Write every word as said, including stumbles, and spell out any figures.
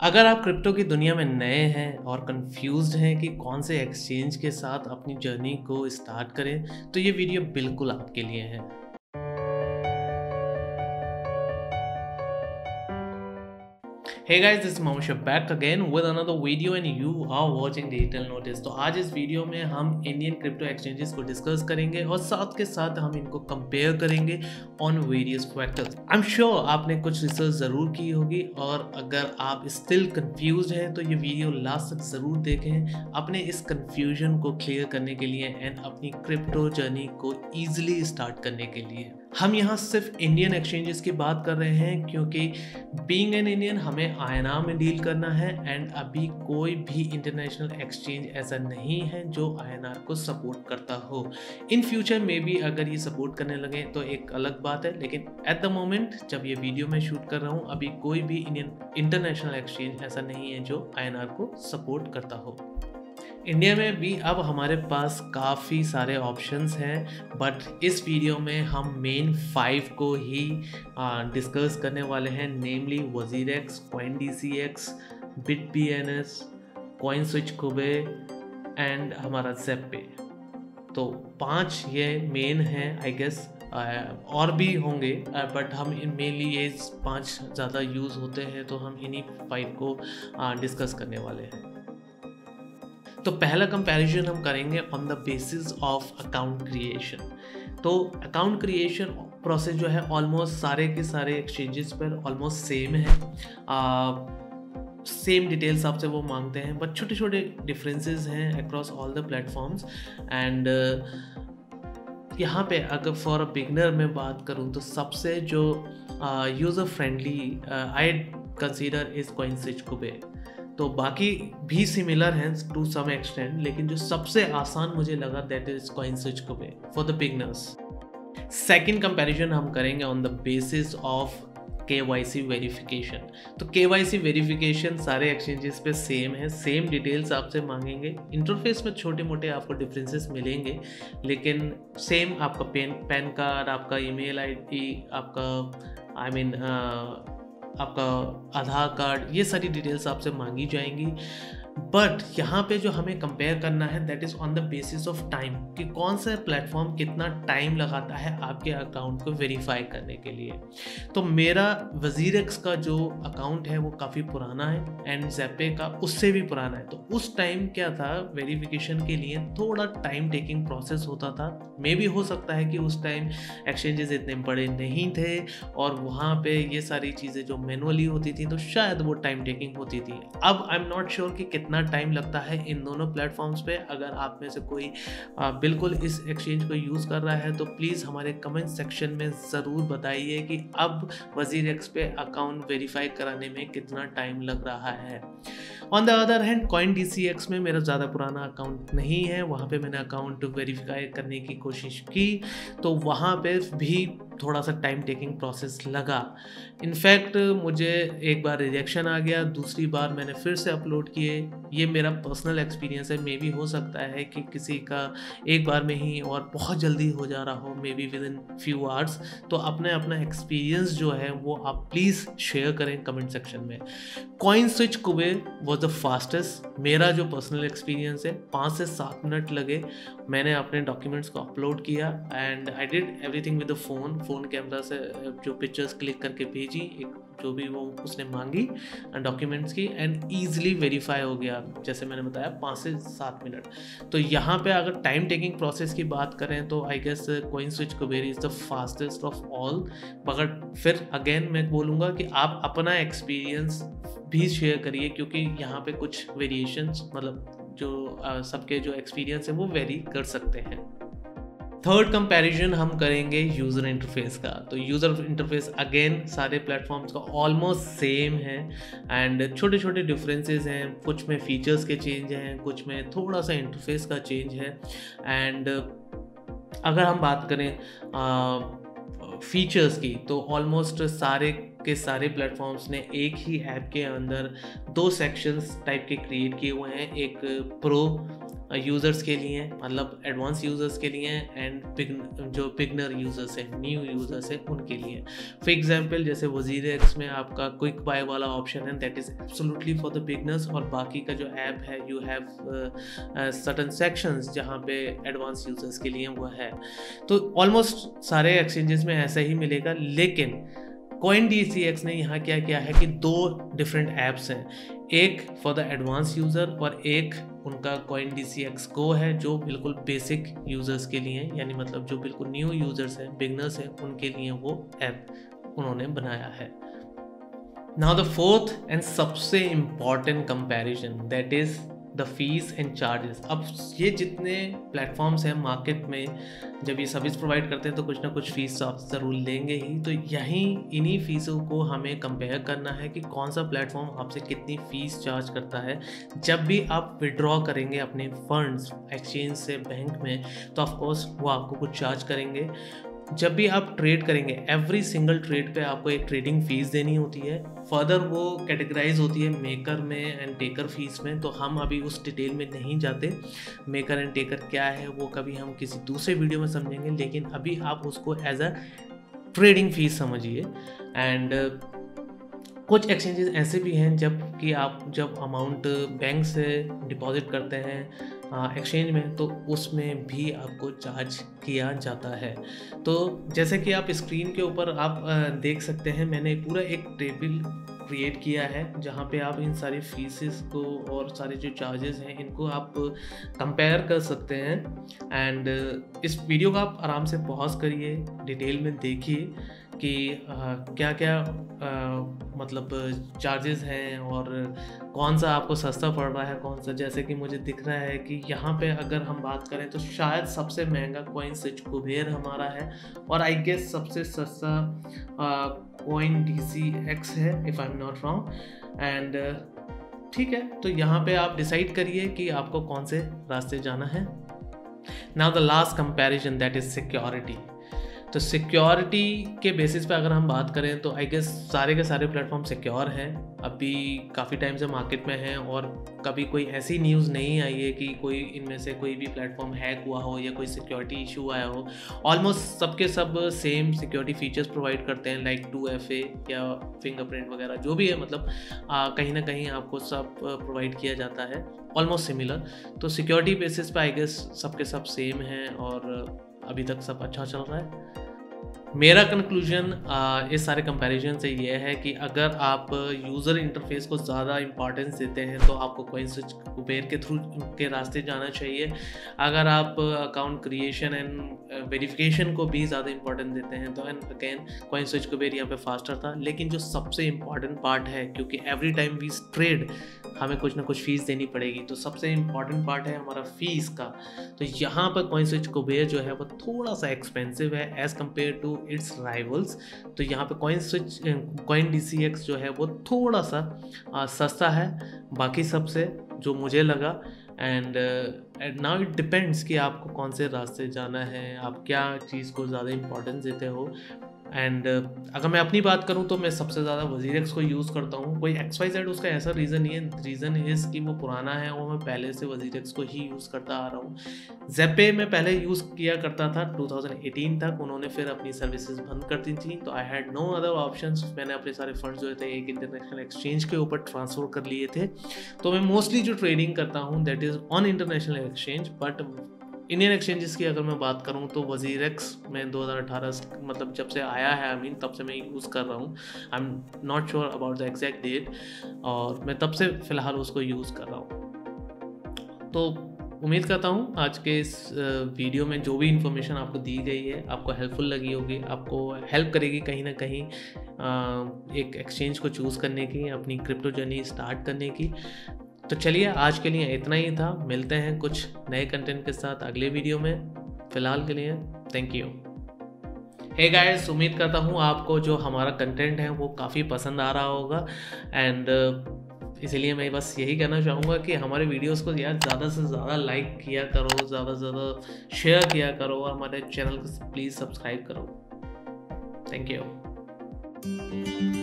अगर आप क्रिप्टो की दुनिया में नए हैं और कंफ्यूज्ड हैं कि कौन से एक्सचेंज के साथ अपनी जर्नी को स्टार्ट करें, तो ये वीडियो बिल्कुल आपके लिए है। Hey guys, this is Mohammed Shah back again with another video and you are watching Digital Notice। तो आज इस वीडियो में हम इंडियन क्रिप्टो एक्सचेंजेस को डिस्कस करेंगे और साथ के साथ हम इनको कंपेयर करेंगे on various factors. I am sure आपने कुछ रिसर्च ज़रूर की होगी और अगर आप स्टिल कंफ्यूज्ड हैं तो ये वीडियो लास्ट तक ज़रूर देखें अपने इस कंफ्यूजन को क्लियर करने के लिए एंड अपनी क्रिप्टो जर्नी को ईजिली स्टार्ट करने के लिए। हम यहाँ सिर्फ इंडियन एक्सचेंजेस की बात कर रहे हैं क्योंकि बीइंग एन इंडियन हमें आई एन आर में डील करना है एंड अभी कोई भी इंटरनेशनल एक्सचेंज ऐसा नहीं है जो आई एन आर को सपोर्ट करता हो। इन फ्यूचर में भी अगर ये सपोर्ट करने लगे तो एक अलग बात है, लेकिन एट द मोमेंट जब ये वीडियो मैं शूट कर रहा हूँ अभी कोई भी इंडियन इंटरनेशनल एक्सचेंज ऐसा नहीं है जो आई एन आर को सपोर्ट करता हो। इंडिया में भी अब हमारे पास काफ़ी सारे ऑप्शंस हैं, बट इस वीडियो में हम मेन फाइव को ही डिस्कस करने वाले हैं, namely WazirX, coin D C X, bit P N S, coin switch Kuber and हमारा ज़ेपे। तो पांच ये मेन हैं आई गेस, और भी होंगे बट हम इन मेनली ये पांच ज़्यादा यूज़ होते हैं तो हम इन्हीं फाइव को डिस्कस करने वाले हैं। तो पहला कंपैरिजन हम करेंगे on the basis of account creation. तो अकाउंट क्रिएशन प्रोसेस जो है ऑलमोस्ट सारे के सारे एक्सचेंजेस पर ऑलमोस्ट सेम है, सेम डिटेल्स आपसे वो मांगते हैं, बट छोटे छोटे डिफरेंसेस हैं across all the platforms. And यहाँ पे अगर फॉर अ बिगनर में बात करूँ तो सबसे जो user friendly I consider is coin switch Kuber. तो बाकी भी सिमिलर हैं टू सम एक्सटेंट, लेकिन जो सबसे आसान मुझे लगा that is coin switch Kuber for the beginners. Second comparison हम करेंगे on the basis of K Y C verification. तो के वाई सी वेरिफिकेशन सारे एक्सचेंजेस पे सेम है, सेम डिटेल्स आपसे मांगेंगे। इंटरफेस में छोटे मोटे आपको डिफरेंसेस मिलेंगे, लेकिन सेम आपका पेन पैन कार्ड, आपका ईमेल आईडी, आपका आई I मीन mean, आपका आधार कार्ड, ये सारी डिटेल्स आपसे मांगी जाएंगी। बट यहाँ पे जो हमें कंपेयर करना है that is on the basis of time, कि कौन सा प्लेटफॉर्म कितना टाइम लगाता है आपके अकाउंट को वेरीफाई करने के लिए। तो मेरा वजीरेक्स का जो अकाउंट है वो काफ़ी पुराना है एंड ज़ेपे का उससे भी पुराना है। तो उस टाइम क्या था, वेरिफिकेशन के लिए थोड़ा टाइम टेकिंग प्रोसेस होता था। मे भी हो सकता है कि उस टाइम एक्सचेंजेस इतने बड़े नहीं थे और वहाँ पे ये सारी चीज़ें जो मैनुअली होती थी तो शायद वो टाइम टेकिंग होती थी। अब आई एम नॉट श्योर कि कितना टाइम लगता है इन दोनों प्लेटफॉर्म्स पे। अगर आप में से कोई आ, बिल्कुल इस एक्सचेंज को यूज़ कर रहा है तो प्लीज़ हमारे कमेंट सेक्शन में ज़रूर बताइए कि अब वजीरेक्स पे अकाउंट वेरीफाई कराने में कितना टाइम लग रहा है। On the other hand coin D C X में मेरा ज़्यादा पुराना अकाउंट नहीं है, वहाँ पे मैंने अकाउंट वेरीफाई करने की कोशिश की तो वहाँ पे भी थोड़ा सा टाइम टेकिंग प्रोसेस लगा। इनफैक्ट मुझे एक बार रिजेक्शन आ गया, दूसरी बार मैंने फिर से अपलोड किए। ये मेरा पर्सनल एक्सपीरियंस है, मे बी हो सकता है कि किसी का एक बार में ही और बहुत जल्दी हो जा रहा हो, maybe within few hours. तो अपने अपना एक्सपीरियंस जो है वो आप प्लीज़ शेयर करें कमेंट सेक्शन में। Coin switch Kuber was the fastest, मेरा जो पर्सनल एक्सपीरियंस है पाँच से सात मिनट लगे। मैंने अपने डॉक्यूमेंट्स को अपलोड किया and I did everything with the phone phone camera से जो पिक्चर्स क्लिक करके भेजी, एक जो भी वो उसने मांगी डॉक्यूमेंट्स की, एंड ईजिली वेरीफाई हो गया, जैसे मैंने बताया पाँच से सात मिनट। तो यहाँ पे अगर टाइम टेकिंग प्रोसेस की बात करें तो I guess coin switch Kuber is the fastest of all. मगर फिर अगेन मैं बोलूँगा कि आप अपना एक्सपीरियंस भी शेयर करिए, क्योंकि यहाँ पे कुछ वेरिएशंस मतलब जो uh, सबके जो एक्सपीरियंस है वो वेरी कर सकते हैं। थर्ड कंपैरिजन हम करेंगे यूज़र इंटरफेस का। तो यूज़र इंटरफेस अगेन सारे प्लेटफॉर्म्स का ऑलमोस्ट सेम है एंड छोटे छोटे डिफरेंसेस हैं, कुछ में फीचर्स के चेंज हैं, कुछ में थोड़ा सा इंटरफेस का चेंज है। एंड अगर हम बात करें फीचर्स की तो ऑलमोस्ट सारे के सारे प्लेटफॉर्म्स ने एक ही ऐप के अंदर दो सेक्शंस टाइप के क्रिएट किए हुए हैं, एक प्रो यूज़र्स के लिए, मतलब एडवांस यूज़र्स के लिए, एंड जो बिगनर यूज़र्स हैं, न्यू यूज़र्स हैं, उनके लिए। फॉर एग्जांपल जैसे वज़ीरएक्स में आपका क्विक बाय वाला ऑप्शन है, that is absolutely for the beginners, और बाकी का जो ऐप है यू हैव सर्टेन सेक्शंस जहाँ पे एडवांस यूज़र्स के लिए वो है। तो ऑलमोस्ट सारे एक्सचेंजेस में ऐसा ही मिलेगा, लेकिन कॉइन डी सी एक्स ने यहाँ क्या किया है कि दो डिफरेंट ऐप्स हैं, एक फॉर द एडवांस यूज़र और एक उनका coin D C X go है जो बिल्कुल बेसिक यूज़र्स के लिए, यानी मतलब जो बिल्कुल न्यू यूज़र्स हैं, बिगनर्स हैं, उनके लिए वो ऐप उन्होंने बनाया है। नाउ द फोर्थ एंड सबसे important comparison, that is the fees and charges. अब ये जितने प्लेटफॉर्म्स हैं मार्केट में, जब ये सर्विस प्रोवाइड करते हैं तो कुछ ना कुछ फ़ीस आप ज़रूर लेंगे ही, तो यहीं इन्हीं फ़ीसों को हमें कंपेयर करना है कि कौन सा प्लेटफॉर्म आपसे कितनी फ़ीस चार्ज करता है। जब भी आप विड्रॉ करेंगे अपने फंड्स एक्सचेंज से बैंक में, तो ऑफकोर्स वो आपको कुछ चार्ज करेंगे। जब भी आप ट्रेड करेंगे, एवरी सिंगल ट्रेड पे आपको एक ट्रेडिंग फ़ीस देनी होती है। फर्दर वो कैटेगराइज होती है मेकर में एंड टेकर फीस में, तो हम अभी उस डिटेल में नहीं जाते। मेकर एंड टेकर क्या है वो कभी हम किसी दूसरे वीडियो में समझेंगे, लेकिन अभी आप उसको एज अ ट्रेडिंग फीस समझिए। एंड कुछ एक्सचेंजेस ऐसे भी हैं जब कि आप जब अमाउंट बैंक से डिपॉजिट करते हैं एक्सचेंज में, तो उसमें भी आपको चार्ज किया जाता है। तो जैसे कि आप स्क्रीन के ऊपर आप देख सकते हैं, मैंने पूरा एक टेबल क्रिएट किया है जहाँ पे आप इन सारी फीसेस को और सारे जो चार्जेस हैं इनको आप कंपेयर कर सकते हैं। एंड इस वीडियो को आप आराम से पॉज करिए, डिटेल में देखिए कि आ, क्या क्या आ, मतलब चार्जेस हैं और कौन सा आपको सस्ता पड़ रहा है, कौन सा। जैसे कि मुझे दिख रहा है कि यहाँ पे अगर हम बात करें तो शायद सबसे महंगा कॉइन स्विच कुबेर हमारा है, और आई गेस सबसे सस्ता कॉइन डी सी एक्स है, if I am not wrong. And ठीक है, तो यहाँ पे आप डिसाइड करिए कि आपको कौन से रास्ते जाना है। Now the last comparison, that is security. तो सिक्योरिटी के बेसिस पे अगर हम बात करें तो आई गेस सारे के सारे प्लेटफॉर्म सिक्योर हैं, अभी काफ़ी टाइम से मार्केट में हैं, और कभी कोई ऐसी न्यूज़ नहीं आई है कि कोई इनमें से कोई भी प्लेटफॉर्म हैक हुआ हो या कोई सिक्योरिटी इशू आया हो। ऑलमोस्ट सबके सब सेम सिक्योरिटी फीचर्स प्रोवाइड करते हैं, लाइक टू एफ ए या फिंगरप्रिंट वगैरह जो भी है, मतलब आ, कहीं ना कहीं आपको सब प्रोवाइड किया जाता है, ऑलमोस्ट सिमिलर। तो सिक्योरिटी बेसिस पे आई गेस सबके सब सेम हैं और अभी तक सब अच्छा चल रहा है। मेरा कंक्लूजन इस सारे कंपैरिजन से ये है कि अगर आप यूज़र इंटरफेस को ज़्यादा इंपॉर्टेंस देते हैं तो आपको कॉइन स्विच कुबेर के थ्रू के रास्ते जाना चाहिए। अगर आप अकाउंट क्रिएशन एंड वेरिफिकेशन को भी ज़्यादा इंपॉर्टेंस देते हैं तो and again coin switch Kuber यहाँ पे फास्टर था। लेकिन जो सबसे इम्पॉर्टेंट पार्ट है, क्योंकि एवरी टाइम वी ट्रेड हमें कुछ ना कुछ फ़ीस देनी पड़ेगी, तो सबसे इम्पॉर्टेंट पार्ट है हमारा फ़ीस का। तो यहाँ पर कॉइन स्विच कुबेर जो है वो थोड़ा सा एक्सपेंसिव है as compare to its rivals. तो यहाँ पे coin switch coin D C X जो है वो थोड़ा सा आ, सस्ता है बाकी सबसे, जो मुझे लगा। And and now it depends कि आपको कौन से रास्ते जाना है, आप क्या चीज़ को ज़्यादा इंपॉर्टेंस देते हो। एंड uh, अगर मैं अपनी बात करूं तो मैं सबसे ज़्यादा वज़ीरएक्स को यूज़ करता हूं। कोई एक्स वाई जेड उसका ऐसा रीज़न नहीं है, रीज़न इज़ कि वो पुराना है और मैं पहले से वज़ीरएक्स को ही यूज़ करता आ रहा हूं। ज़ेपे मैं पहले यूज़ किया करता था टू थाउजेंड एटीन तक, उन्होंने फिर अपनी सर्विसेज बंद कर दी थी, तो I had no other options. मैंने अपने सारे फंड्स जो थे एक इंटरनेशनल एक्सचेंज के ऊपर ट्रांसफ़र कर लिए थे। तो मैं मोस्टली जो ट्रेडिंग करता हूँ that is on international exchange. But Indian exchanges की अगर मैं बात करूं तो वज़ीरएक्स में दो हज़ार अठारह मतलब जब से आया है, आई मीन तब से मैं यूज़ कर रहा हूं। I am not sure about the exact date, और मैं तब से फ़िलहाल उसको यूज़ कर रहा हूं। तो उम्मीद करता हूं आज के इस वीडियो में जो भी इन्फॉर्मेशन आपको दी गई है आपको हेल्पफुल लगी होगी, आपको हेल्प करेगी कहीं ना कहीं एक एक्सचेंज को चूज़ करने की, अपनी क्रिप्टो जर्नी स्टार्ट करने की। तो चलिए आज के लिए इतना ही था, मिलते हैं कुछ नए कंटेंट के साथ अगले वीडियो में। फ़िलहाल के लिए थैंक यू। हे गाइस, उम्मीद करता हूँ आपको जो हमारा कंटेंट है वो काफ़ी पसंद आ रहा होगा। एंड इसीलिए मैं बस यही कहना चाहूँगा कि हमारे वीडियोस को यार ज़्यादा से ज़्यादा लाइक किया करो, ज़्यादा से ज़्यादा शेयर किया करो, और हमारे चैनल को प्लीज़ सब्सक्राइब करो। Thank you.